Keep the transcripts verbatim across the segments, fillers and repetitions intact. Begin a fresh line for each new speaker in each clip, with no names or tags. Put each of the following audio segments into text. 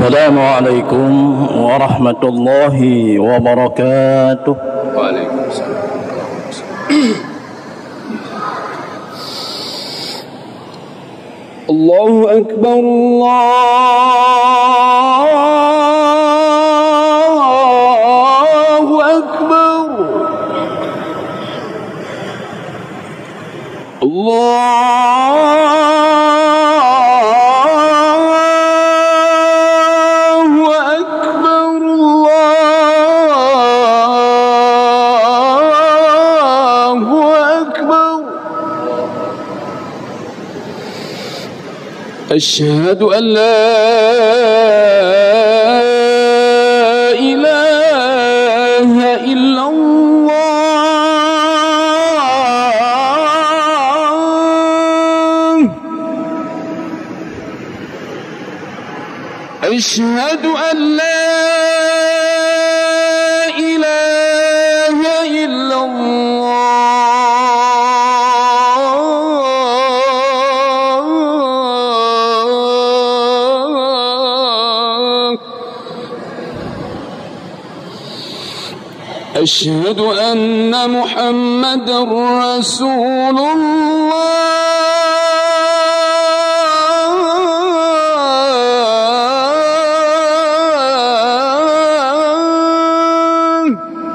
السلام عليكم ورحمة الله وبركاته.
وعليكم السلام. الله أكبر الله أكبر الله أكبر الله أكبر. أشهد أن لا إله إلا الله. أشهد أن لا إله إلا الله. أشهد أن محمدًا رسول الله.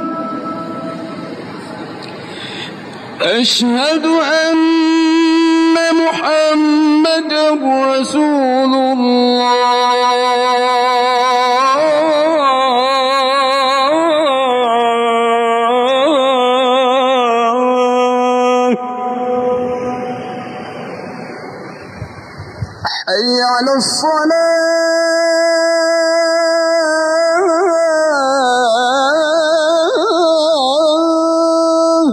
أشهد أن محمدًا رسول الله. حي على الصلاة.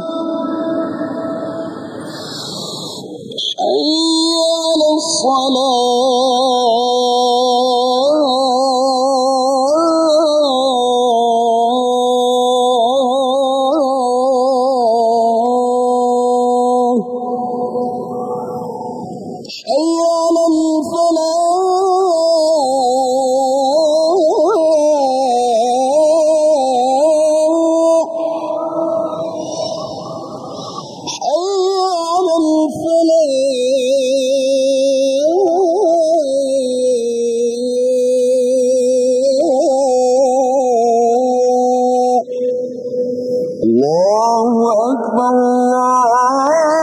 حي على الصلاة. حي على الفلاح. حي على الفلاح. الله أكبر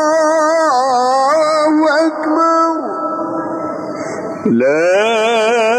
الله أكبر. لا